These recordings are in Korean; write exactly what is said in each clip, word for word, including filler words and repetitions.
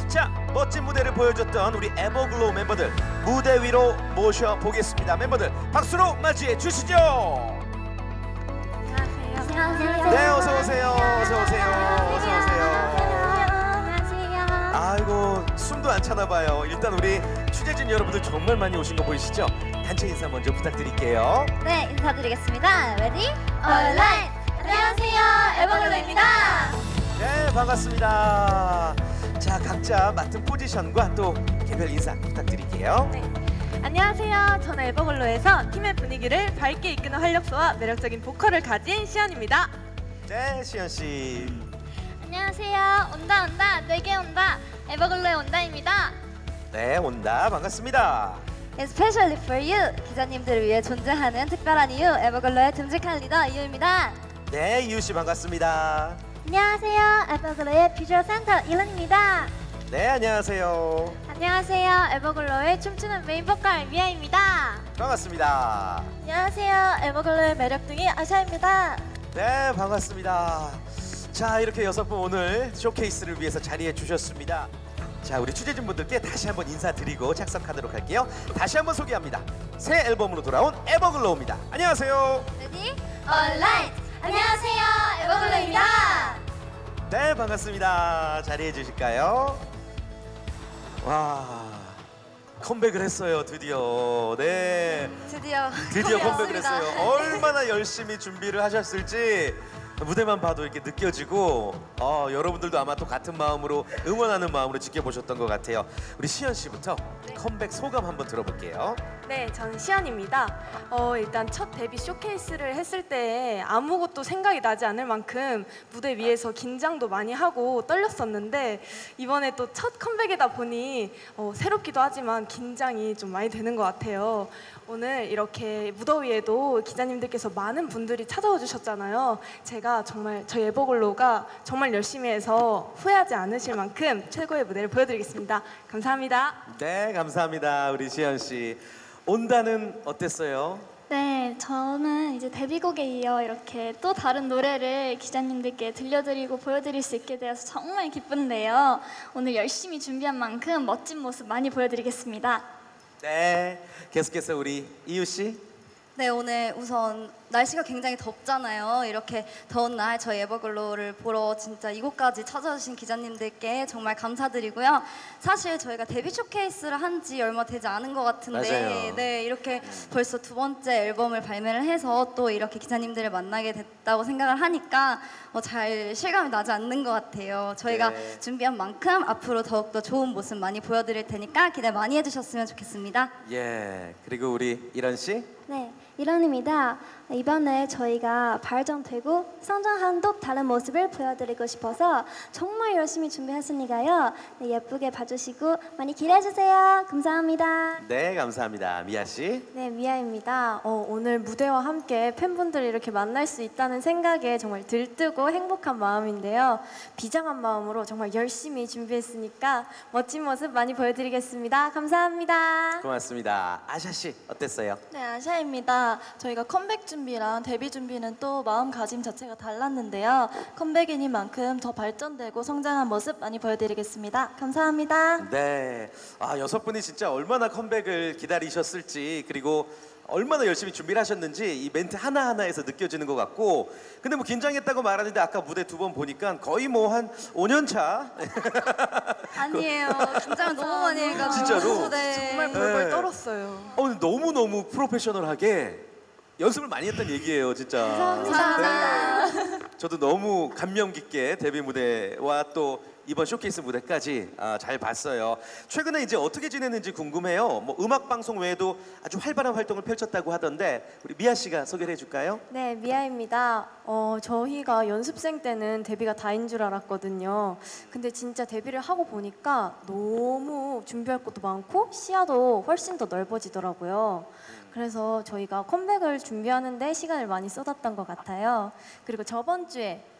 자, 멋진 무대를 보여줬던 우리 에버글로우 멤버들 무대 위로 모셔보겠습니다. 멤버들 박수로 맞이해 주시죠. 안녕하세요. 네, 어서 오세요. 어서 오세요. 어서 오세요. 안녕하세요. 아이고, 숨도 안 차나 봐요. 일단 우리 취재진 여러분들 정말 많이 오신 거 보이시죠? 단체 인사 먼저 부탁드릴게요. 네, 인사드리겠습니다. 레디? 얼라인! 안녕하세요, 에버글로우입니다. 네, 반갑습니다. 자, 각자 맡은 포지션과 또 개별 인사 부탁드릴게요. 네. 안녕하세요. 저는 에버글로우에서 팀의 분위기를 밝게 이끄는 활력소와 매력적인 보컬을 가진 시연입니다. 네, 시연 씨. 안녕하세요. 온다 온다 내게 온다 에버글로우의 온다입니다. 네, 온다. 반갑습니다. Especially for you 기자님들을 위해 존재하는 특별한 이유 에버글로우의 듬직한 리더 이유입니다. 네, 이유 씨 반갑습니다. 안녕하세요. 에버글로우의 비주얼 센터 일원입니다. 네, 안녕하세요. 안녕하세요. 에버글로우의 춤추는 메인 보컬 미아입니다. 반갑습니다. 안녕하세요. 에버글로우의 매력둥이 아샤입니다. 네, 반갑습니다. 자, 이렇게 여섯 분 오늘 쇼케이스를 위해서 자리해 주셨습니다. 자, 우리 취재진분들께 다시 한번 인사드리고 착석하도록 할게요. 다시 한번 소개합니다. 새 앨범으로 돌아온 에버글로우입니다. 안녕하세요. 레디? 얼라이트! 안녕하세요. 에버글로우입니다. 네, 반갑습니다. 자리해 주실까요? 와, 컴백을 했어요, 드디어. 네, 드디어 드디어 컴백을 컴백했습니다. 했어요. 얼마나 열심히 준비를 하셨을지 무대만 봐도 이렇게 느껴지고, 어, 여러분들도 아마 또 같은 마음으로 응원하는 마음으로 지켜보셨던 것 같아요. 우리 시연 씨부터 컴백 소감 한번 들어볼게요. 네, 저는 시연입니다. 어, 일단 첫 데뷔 쇼케이스를 했을 때 아무것도 생각이 나지 않을 만큼 무대 위에서 긴장도 많이 하고 떨렸었는데 이번에 또 첫 컴백이다 보니 어, 새롭기도 하지만 긴장이 좀 많이 되는 것 같아요. 오늘 이렇게 무더위에도 기자님들께서 많은 분들이 찾아와 주셨잖아요. 제가 정말 저희 에버글로우가 정말 열심히 해서 후회하지 않으실 만큼 최고의 무대를 보여드리겠습니다. 감사합니다. 네, 감사합니다. 우리 시연 씨. 온다는 어땠어요? 네, 저는 이제 데뷔곡에 이어 이렇게 또 다른 노래를 기자님들께 들려드리고 보여드릴 수 있게 되어서 정말 기쁜데요. 오늘 열심히 준비한 만큼 멋진 모습 많이 보여드리겠습니다. 네, 계속해서 우리 이유 씨. 네, 오늘 우선 날씨가 굉장히 덥잖아요. 이렇게 더운 날 저희 에버글로우를 보러 진짜 이곳까지 찾아주신 기자님들께 정말 감사드리고요. 사실 저희가 데뷔 쇼케이스를 한 지 얼마 되지 않은 것 같은데 맞아요. 네, 이렇게 벌써 두 번째 앨범을 발매를 해서 또 이렇게 기자님들을 만나게 됐다고 생각을 하니까 어, 잘 실감이 나지 않는 것 같아요. 저희가 네. 준비한 만큼 앞으로 더욱더 좋은 모습 많이 보여드릴 테니까 기대 많이 해주셨으면 좋겠습니다. 예, 그리고 우리 이런 씨. 네, 일원입니다. 이번에 저희가 발전되고 성장한 또 다른 모습을 보여드리고 싶어서 정말 열심히 준비했으니까요. 네, 예쁘게 봐주시고 많이 기대해주세요. 감사합니다. 네, 감사합니다. 미아 씨. 네, 미아입니다. 어, 오늘 무대와 함께 팬분들을 이렇게 만날 수 있다는 생각에 정말 들뜨고 행복한 마음인데요. 비장한 마음으로 정말 열심히 준비했으니까 멋진 모습 많이 보여드리겠습니다. 감사합니다. 고맙습니다. 아샤 씨 어땠어요? 네, 아샤입니다. 저희가 컴백 준비랑 데뷔 준비는 또 마음가짐 자체가 달랐는데요. 컴백이니만큼 더 발전되고 성장한 모습 많이 보여드리겠습니다. 감사합니다. 네, 아 여섯 분이 진짜 얼마나 컴백을 기다리셨을지 그리고 얼마나 열심히 준비를 하셨는지 이 멘트 하나하나에서 느껴지는 것 같고, 근데 뭐 긴장했다고 말하는데 아까 무대 두 번 보니까 거의 뭐 한 오 년 차 아니에요. 긴장을 너무 많이 해가지고. 진짜로? 네. 정말 벌벌 네. 떨었어요. 어, 너무너무 프로페셔널하게 연습을 많이 했다는 얘기예요, 진짜. 감사합니다. 네. 저도 너무 감명 깊게 데뷔 무대와 또 이번 쇼케이스 무대까지 아, 잘 봤어요. 최근에 이제 어떻게 지냈는지 궁금해요. 뭐 음악 방송 외에도 아주 활발한 활동을 펼쳤다고 하던데 우리 미아 씨가 소개를 해줄까요? 네, 미아입니다. 어, 저희가 연습생 때는 데뷔가 다인 줄 알았거든요. 근데 진짜 데뷔를 하고 보니까 너무 준비할 것도 많고 시야도 훨씬 더 넓어지더라고요. 그래서 저희가 컴백을 준비하는데 시간을 많이 쏟았던 것 같아요. 그리고 저번 주에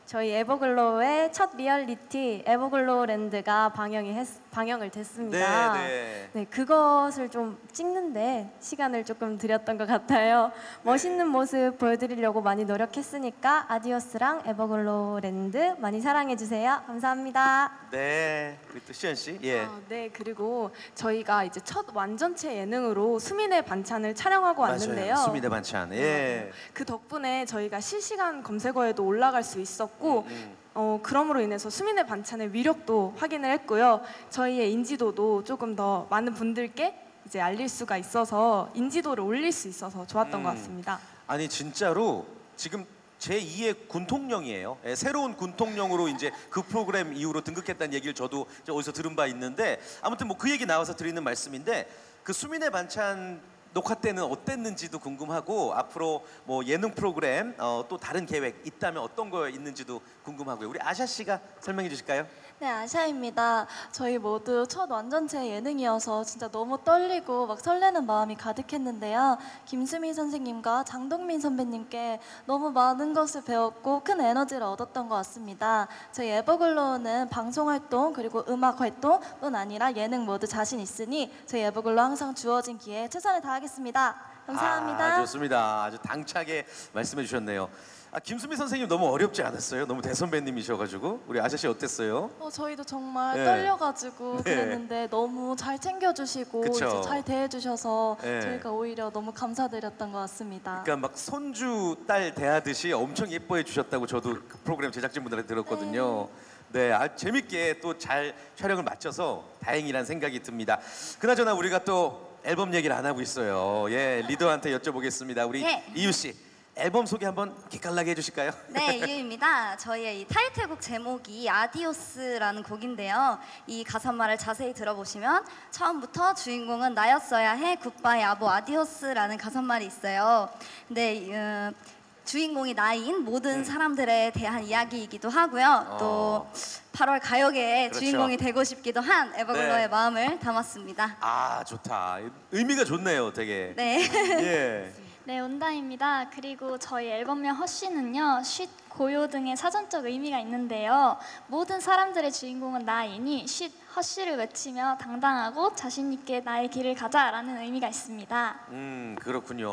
저희 에버글로우의 첫 리얼리티 에버글로우랜드가 방영이 했, 방영을 됐습니다. 네, 네. 네, 그것을 좀 찍는데 시간을 조금 들였던 것 같아요. 멋있는 모습 보여드리려고 많이 노력했으니까 아디오스랑 에버글로우랜드 많이 사랑해주세요. 감사합니다. 네, 우리 또 시연 씨. 예. 아, 네, 그리고 저희가 이제 첫 완전체 예능으로 수민의 반찬을 촬영하고 왔는데요. 맞아요. 수미대 반찬. 예. 그 덕분에 저희가 실시간 검색어에도 올라갈 수 있었고 음. 어, 그럼으로 인해서 수민의 반찬의 위력도 확인을 했고요. 저희의 인지도도 조금 더 많은 분들께 이제 알릴 수가 있어서 인지도를 올릴 수 있어서 좋았던 음. 것 같습니다. 아니 진짜로 지금 제이의 군통령이에요. 예, 새로운 군통령으로 이제 그 프로그램 이후로 등극했다는 얘기를 저도 이제 어디서 들은 바 있는데 아무튼 뭐 그 얘기 나와서 드리는 말씀인데 그 수민의 반찬 녹화 때는 어땠는지도 궁금하고 앞으로 뭐 예능 프로그램 어, 또 다른 계획 있다면 어떤 거 있는지도 궁금하고요. 우리 아샤 씨가 설명해 주실까요? 네, 아샤입니다. 저희 모두 첫 완전체 예능이어서 진짜 너무 떨리고 막 설레는 마음이 가득했는데요. 김수미 선생님과 장동민 선배님께 너무 많은 것을 배웠고 큰 에너지를 얻었던 것 같습니다. 저희 에버글로우는 방송 활동 그리고 음악 활동뿐 아니라 예능 모두 자신 있으니 저희 에버글로우 항상 주어진 기회에 최선을 다하겠습니다. 감사합니다. 아, 좋습니다. 아주 당차게 말씀해 주셨네요. 아, 김수미 선생님 너무 어렵지 않았어요? 너무 대선배님이셔가지고 우리 아샤 씨 어땠어요? 어, 저희도 정말 네. 떨려가지고 네. 그랬는데 너무 잘 챙겨주시고 그쵸. 이제 잘 대해주셔서 네. 저희가 오히려 너무 감사드렸던 것 같습니다. 그러니까 막 손주 딸 대하듯이 엄청 예뻐해 주셨다고 저도 그 프로그램 제작진분들한테 들었거든요. 네, 아, 재밌게 또 잘 촬영을 마쳐서 다행이란 생각이 듭니다. 그나저나 우리가 또 앨범 얘기를 안 하고 있어요. 예, 리더한테 여쭤보겠습니다. 우리 네. 이유 씨 앨범 소개 한번 기깔나게 해주실까요? 네, 이유입니다. 저희의 이 타이틀곡 제목이 아디오스라는 곡인데요. 이 가사말을 자세히 들어보시면 처음부터 주인공은 나였어야 해 굿바이 아보 아디오스라는 가사말이 있어요. 근데 어, 주인공이 나인 모든 사람들에 대한 이야기이기도 하고요. 어. 또 팔월 가요계의 그렇죠. 주인공이 되고 싶기도 한 에버글로의 네. 마음을 담았습니다. 아 좋다. 의미가 좋네요, 되게. 네. 예. 네, 온다입니다. 그리고 저희 앨범명 허쉬는요, 쉿, 고요 등의 사전적 의미가 있는데요. 모든 사람들의 주인공은 나이니 쉿, 허쉬를 외치며 당당하고 자신 있게 나의 길을 가자라는 의미가 있습니다. 음 그렇군요.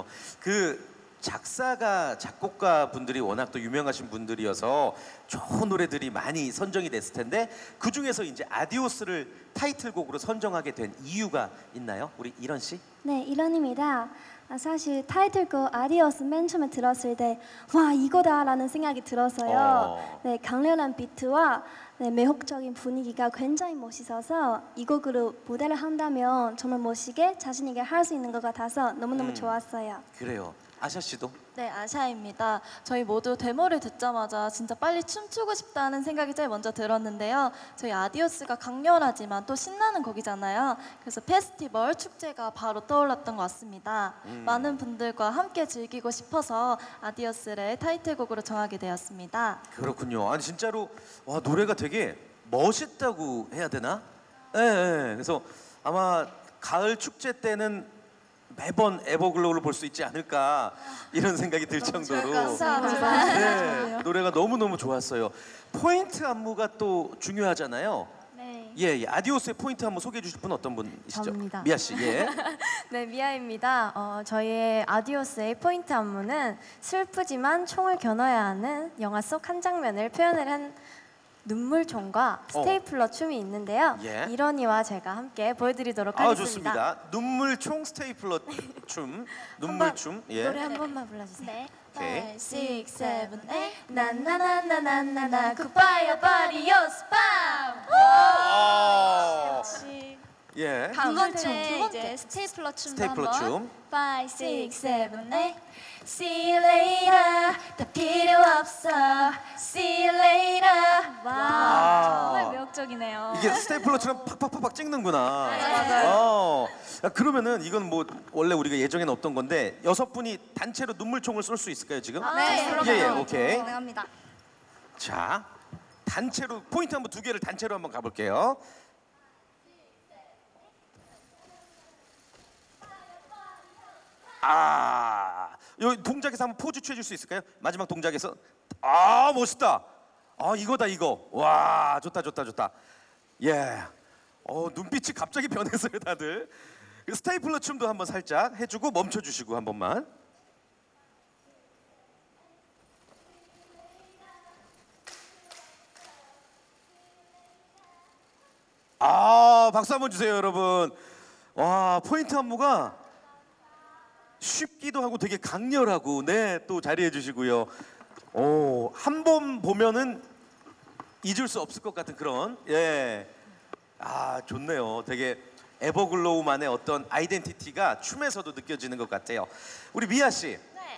그 작사가 작곡가 분들이 워낙 또 유명하신 분들이어서 좋은 노래들이 많이 선정이 됐을 텐데 그 중에서 이제 아디오스를 타이틀곡으로 선정하게 된 이유가 있나요? 우리 이런 씨? 네, 이런입니다. 아, 사실 타이틀곡 아디오스 맨 처음에 들었을 때 와 이거다라는 생각이 들어서요. 어. 네, 강렬한 비트와 네, 매혹적인 분위기가 굉장히 멋있어서 이 곡으로 무대를 한다면 정말 멋있게 자신 있게 할 수 있는 것 같아서 너무너무 음. 좋았어요. 그래요. 아샤 씨도? 네, 아샤입니다. 저희 모두 데모를 듣자마자 진짜 빨리 춤추고 싶다는 생각이 제일 먼저 들었는데요. 저희 아디오스가 강렬하지만 또 신나는 곡이잖아요. 그래서 페스티벌, 축제가 바로 떠올랐던 것 같습니다. 음. 많은 분들과 함께 즐기고 싶어서 아디오스를 타이틀곡으로 정하게 되었습니다. 그렇군요. 아니 진짜로 와 노래가 되게 멋있다고 해야 되나? 예, 예. 그래서 아마 가을 축제 때는 매번 에버글로우를 볼 수 있지 않을까 이런 생각이 들 정도로 네, 노래가 너무너무 좋았어요. 포인트 안무가 또 중요하잖아요. 네. 예, 예. 아디오스의 포인트 안무 소개해 주실 분 어떤 분이시죠? 저입니다. 미아 씨. 예. 네, 미아입니다. 어, 저희의 아디오스의 포인트 안무는 슬프지만 총을 겨눠야 하는 영화 속 한 장면을 표현을 한 눈물총과 스테이플러 춤이 있는데요. 예. 이런이와 제가 함께 보여드리도록 아 하겠습니다. 좋습니다. 눈물총 스테이플러 춤, 눈물춤. 예. 노래 한 번만 불러주세요. 네. 오케이. five, six, seven, eight. 나나나나나나나 굿바이 바리 요스밤. 아. 역시 예. 두 다음 번째, 두 번째. 이제 스테이플러 춤도 스테이플러 한번. 춤. five, six, six, seven, eight. See you later. 다 필요 없어. See you later. 와, 아. 정말 매력적이네요. 이게 스테이플러처럼 팍팍팍팍 찍는구나. 맞아요. 어. 야, 그러면은 이건 뭐 원래 우리가 예정에는 없던 건데 여섯 분이 단체로 눈물총을 쏠 수 있을까요 지금? 네, 예, 예, 오케이. 가능합니다. 자, 단체로 포인트 한번 두 개를 단체로 한번 가볼게요. 아, 요 동작에서 한번 포즈 취해줄 수 있을까요? 마지막 동작에서 아 멋있다. 아 이거다 이거. 와 좋다 좋다 좋다. 예. 어 눈빛이 갑자기 변했어요 다들. 스테이플러 춤도 한번 살짝 해주고 멈춰주시고 한 번만. 아 박수 한번 주세요 여러분. 와 포인트 안무가 쉽기도 하고 되게 강렬하고 네 또 자리해 주시고요. 오 한 번 보면은 잊을 수 없을 것 같은 그런 예. 아 좋네요. 되게 에버글로우만의 어떤 아이덴티티가 춤에서도 느껴지는 것 같아요. 우리 미아 씨.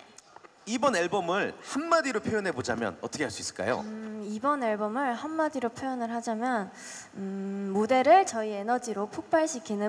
이번 앨범을 한마디로 표현해 보자면 어떻게 할 수 있을까요? 음, 이번 앨범을 한마디로 표현을 하자면 음, 무대를 저희 에너지로 폭발시키는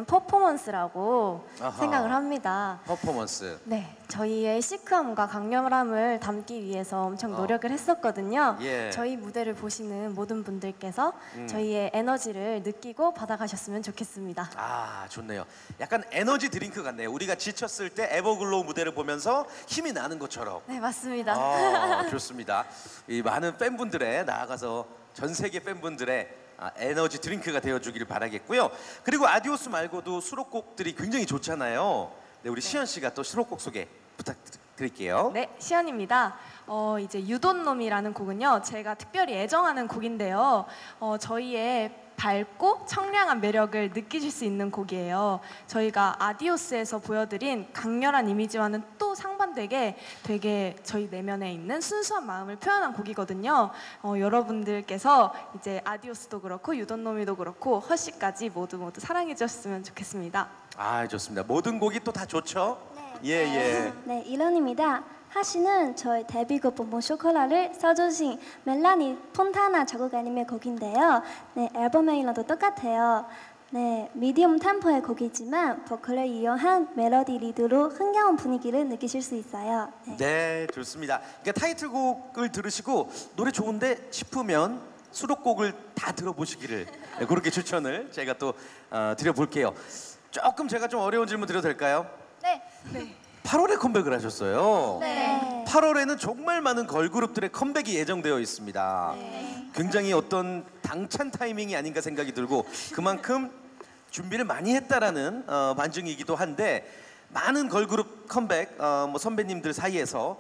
퍼포먼스라고 아하. 생각을 합니다. 퍼포먼스. 네, 저희의 시크함과 강렬함을 담기 위해서 엄청 어. 노력을 했었거든요. 예. 저희 무대를 보시는 모든 분들께서 음. 저희의 에너지를 느끼고 받아가셨으면 좋겠습니다. 아 좋네요. 약간 에너지 드링크 같네요. 우리가 지쳤을 때 에버글로우 무대를 보면서 힘이 나는 것처럼. 네, 맞습니다. 아, 좋습니다. 이 많은 팬분들의 나아가서 전 세계 팬분들의 아, 에너지 드링크가 되어주기를 바라겠고요. 그리고 아디오스 말고도 수록곡들이 굉장히 좋잖아요. 네, 우리 시연 씨가 또 수록곡 소개 부탁드릴게요. 네, 시연입니다. 어, 이제 유돈놈이라는 곡은요, 제가 특별히 애정하는 곡인데요. 어, 저희의 밝고 청량한 매력을 느끼실 수 있는 곡이에요. 저희가 아디오스에서 보여드린 강렬한 이미지와는 또 상반되게 되게 저희 내면에 있는 순수한 마음을 표현한 곡이거든요. 어, 여러분들께서 이제 아디오스도 그렇고 유돈놈이도 그렇고 허쉬까지 모두 모두 사랑해 주셨으면 좋겠습니다. 아 좋습니다. 모든 곡이 또 다 좋죠? 예 예. 네, 일원입니다. 하씨는 저희 데뷔곡 봄봄 쇼콜라를 써주신 멜라니 폰타나 작곡 아님의 곡인데요. 네, 앨범의 일랑도 똑같아요. 네, 미디엄 템포의 곡이지만 보컬을 이용한 멜로디 리드로 흥겨운 분위기를 느끼실 수 있어요. 네. 네, 좋습니다. 그러니까 타이틀곡을 들으시고 노래 좋은데 싶으면 수록곡을 다 들어보시기를 네, 그렇게 추천을 제가 또 어, 드려볼게요. 조금 제가 좀 어려운 질문 드려도 될까요? 네. 팔월에 컴백을 하셨어요. 네. 팔월에는 정말 많은 걸그룹들의 컴백이 예정되어 있습니다. 네. 굉장히 어떤 당찬 타이밍이 아닌가 생각이 들고 그만큼 준비를 많이 했다라는 어, 반증이기도 한데 많은 걸그룹 컴백 어, 뭐 선배님들 사이에서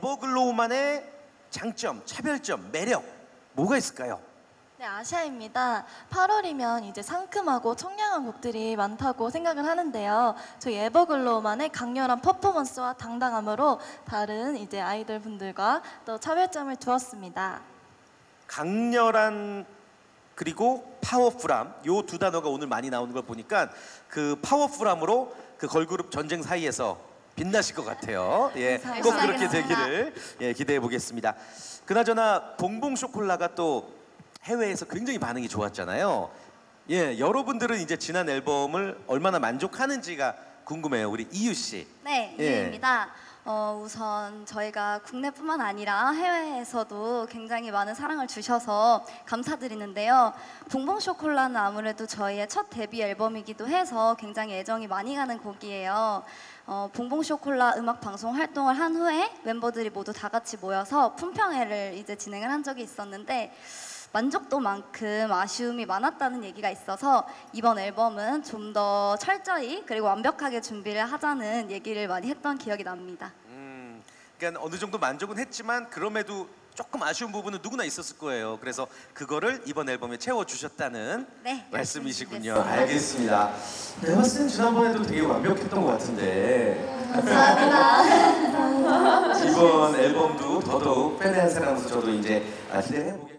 에버글로우만의 장점, 차별점, 매력 뭐가 있을까요? 네, 아시아입니다. 팔월이면 이제 상큼하고 청량한 곡들이 많다고 생각을 하는데요. 저희 에버글로우만의 강렬한 퍼포먼스와 당당함으로 다른 이제 아이돌 분들과 또 차별점을 두었습니다. 강렬한 그리고 파워풀함 요 두 단어가 오늘 많이 나오는 걸 보니까 그 파워풀함으로 그 걸그룹 전쟁 사이에서 빛나실 것 같아요. 예, 꼭 그렇게 되기를 예, 기대해 보겠습니다. 그나저나 봉봉 쇼콜라가 또 해외에서 굉장히 반응이 좋았잖아요. 예, 여러분들은 이제 지난 앨범을 얼마나 만족하는지가 궁금해요. 우리 이유 씨. 네, 예. 이유입니다. 어, 우선 저희가 국내뿐만 아니라 해외에서도 굉장히 많은 사랑을 주셔서 감사드리는데요. 봉봉 쇼콜라는 아무래도 저희의 첫 데뷔 앨범이기도 해서 굉장히 애정이 많이 가는 곡이에요. 어, 봉봉 쇼콜라 음악 방송 활동을 한 후에 멤버들이 모두 다 같이 모여서 품평회를 이제 진행을 한 적이 있었는데 만족도만큼 아쉬움이 많았다는 얘기가 있어서 이번 앨범은 좀 더 철저히 그리고 완벽하게 준비를 하자는 얘기를 많이 했던 기억이 납니다. 음, 그러니까 어느 정도 만족은 했지만 그럼에도 조금 아쉬운 부분은 누구나 있었을 거예요. 그래서 그거를 이번 앨범에 채워주셨다는 네, 말씀이시군요. 열심히 알겠습니다. 내가 봤을 땐 지난번에도 되게 완벽했던 것 같은데 감사합니다. 이번 앨범도 더더욱 팬의 한 사람으로서 저도 이제 기대를 해보겠습니다.